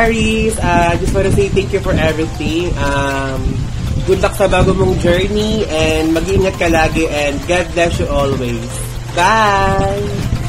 Aries, just want to say thank you for everything. Good luck sa bago mong journey and mag-iingat ka lagi and God bless you always. Bye!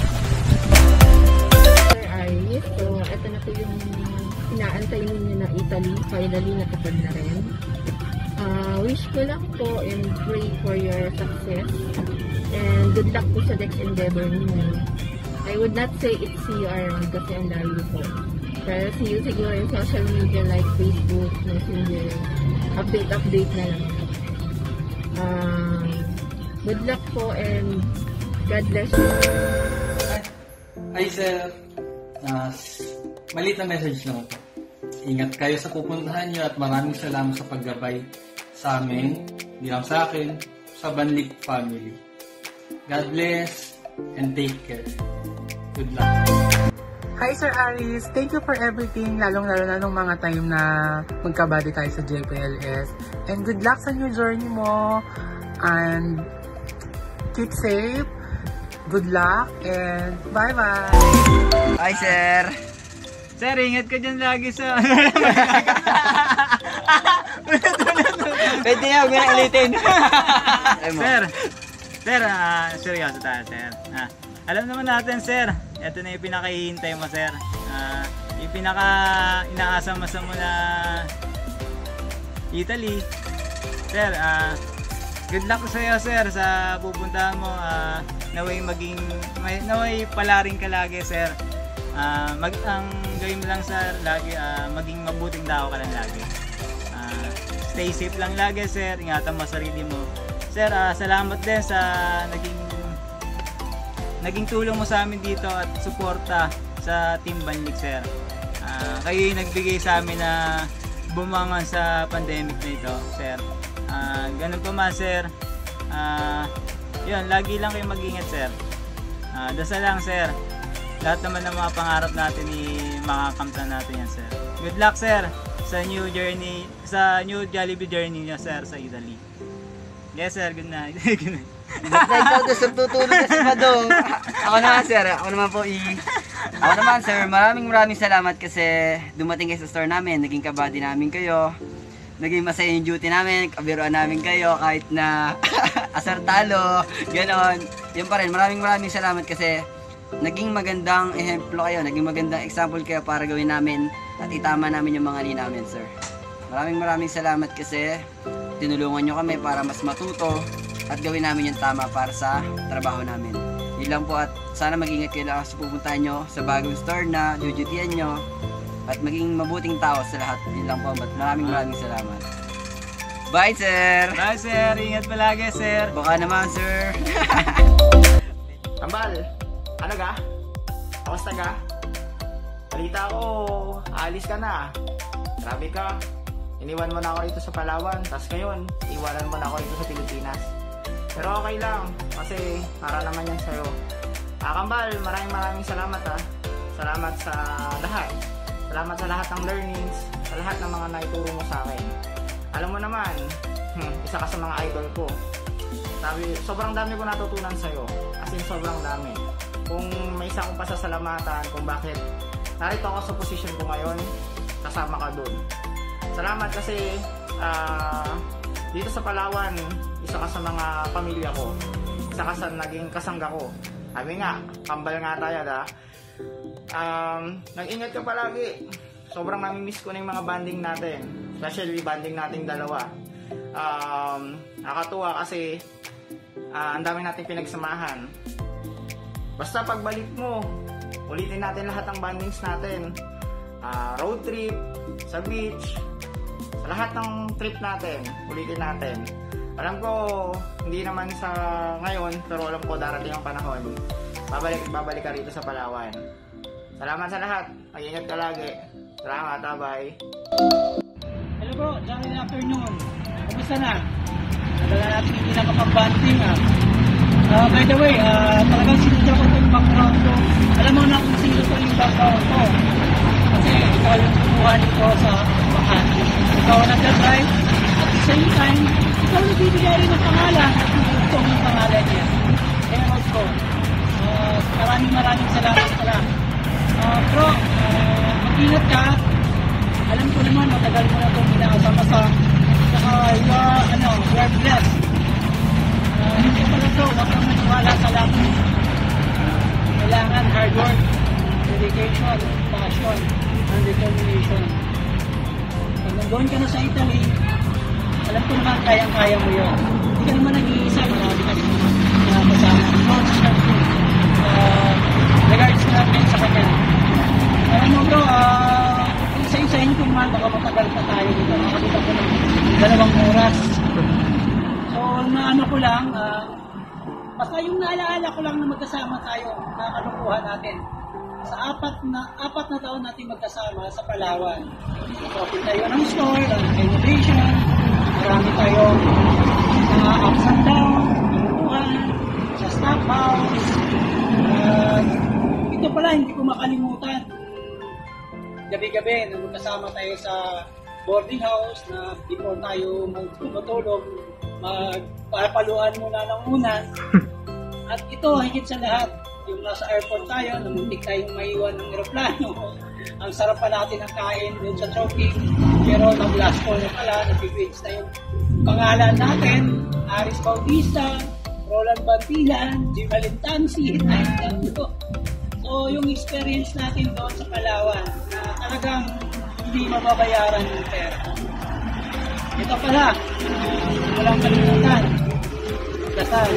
Sir Aries, so ito na po yung inaantay ninyo na Italy. Finally, natupad na rin. Wish ko lang po and pray for your success. And good luck po sa next endeavor ninyo. I would not say it's CR kasi ang layo po. Pero see you siguro in social media like Facebook, Messenger. Update na lang. Good luck po and God bless you. Hi sir, maliit na message lang po. Ingat kayo sa pupuntahan nyo at maraming salamat sa paggabay sa amin, hindi lang sa akin, sa Banlik family. God bless and take care. Good luck. Hi Sir Aries, thank you for everything, lalong-lalo na nung mga time na magkabady tayo sa JPLS. And good luck sa new journey mo. And keep safe. Good luck and bye-bye. Hi Sir. Sir, ingat ka dyan lagi sa... Pwede niya, huwag na ulitin. Sir, seryoso tayo, sir. Alam naman natin, sir, ito na yung pinakahihintay mo, sir. Yung pinaka-inaasam-asam mo na Italy. Sir, good luck sa iyo, sir, sa pupuntahan mo. Naway palaring ka lagi, sir. Ang gawin mo lang, sir, lagi, maging mabuting tao ka lang lagi. Stay safe lang lagi, sir. Ingatan mo sarili mo. Sir, salamat din sa naging tulong mo sa amin dito at suporta sa Team Banlik, sir. Kayo yung nagbigay sa amin na bumangon sa pandemic na ito, sir. Ganun pa man, sir. Yun, lagi lang kayo mag-ingat, sir. Dasal lang, sir. Lahat naman ng mga pangarap natin makakamtan natin yan, sir. Good luck, sir, sa new journey, sa new Jollibee journey niya, sir, sa Italy. Yes, sir. Good night. Good night. Nagtawag sa tutulog na si Badong. Ako naman sir, ako naman sir, maraming salamat kasi dumating kayo sa store namin, naging kabady namin kayo, naging masaya yung duty namin, kabiruan namin kayo kahit na asar talo, ganon. Yun pa rin, maraming salamat kasi naging magandang ehemplo kayo, naging magandang example kayo para gawin namin at itama namin yung mga namin, sir. Maraming salamat kasi tinulungan nyo kami para mas matuto at gawin namin yung tama para sa trabaho namin. Yun lang po at sana mag-ingat kayo lang sa pupuntahan nyo sa bagong store na jujutian nyo at maging mabuting tao sa lahat. Yun lang po at maraming salamat. Bye sir! Bye sir! Ingat palagi sir! Baka naman sir! Kambal! Ano ga? Kamusta ga? Balita ko, aalis ka na. Grabe ka. Iniwan mo na ako rito sa Palawan, tapos ngayon, iwanan mo na ako rito sa Pilipinas. Pero okay lang, kasi para naman yan sa'yo. Kambal, maraming salamat ha. Salamat sa lahat. Salamat sa lahat ng learnings, sa lahat ng mga naituro mo sa akin. Alam mo naman, isa ka sa mga idol ko. Sobrang dami ko natutunan sa'yo. As in, sobrang dami. Kung may isa kong pasasalamatan kung bakit narito ako sa posisyon ko ngayon, kasama ka dun. Salamat kasi dito sa Palawan, isa ka sa mga pamilya ko. Isa ka sa naging kasangga ko. Sabi nga, kambal nga tayo ha. Nag-ingat ka palagi. Sobrang nami-miss ko na yung mga banding natin. Especially banding nating dalawa. Nakakatuwa kasi ang dami nating pinagsamahan. Basta pagbalik mo, ulitin natin lahat ng bandings natin. Road trip, sa beach, sa lahat ng trip natin, ulitin natin. Alam ko, hindi naman sa ngayon, pero alam ko darating ang panahon. Babalik ka rito sa Palawan. Salamat sa lahat. Mag-ingat ka lagi. Salamat, bye. Hello bro, good afternoon. Kumusta na? Nagala natin hindi nakapag-banding by the way, talagang sinudya ko yung background ko. Alam mo na kung sino ko yung background ko. Kasi ikaw yung kumuha nito sa Makati. Ikaw nag-drive. At the same time, ikaw nagbibigay rin ng pangalan at gusto yung pangalan niya. Ewan ko. Maraming salamat pala. Bro, mag-ingat ka. alam ko naman, matagal mo na itong inaasama-sa. Saka, you are blessed. Hindi pala ito, huwag kang maniwala sa lahat. Kailangan hard work, dedication, passion, and determination. Pag nandoon ka na sa Italy, alam ko naman, kayang-kaya mo yun. Hindi ka naman nag-iisa, marami ka na kasama. Regards natin sa kanya. Alam mo bro, isa-isahin ko naman, baka matagal pa tayo dito. Nakakita ko ng 2 oras. So, naano ko lang, basta yung naalaala ko lang na magkasama tayo, nakakalukuhan natin. Sa apat na taon natin magkasama sa Palawan. Open tayo ng store, innovation, marami tayong ups and down, sa staff house. Ito pala, hindi ko makalimutan. Gabi-gabi, nung kasama tayo sa boarding house na before tayo matulog, magpapaluan muna ng unan. At ito, higit sa lahat, yung nasa airport tayo, namuntik tayong maiwan ng aeroplano. Ang sarap pa natin ang kain doon sa choking. Pero nag-last call na pala, nag-grades na yung pangalan natin, Aris Bautista, Roland Bantilan, Jim Alintansi, so yung experience natin doon sa Palawan na talagang hindi mababayaran yung pera. Ito pala, walang kalimutan. Dasal.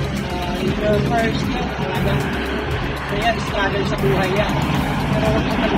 In the first year, talagang kaya struggle sa buhay yan. Pero huwag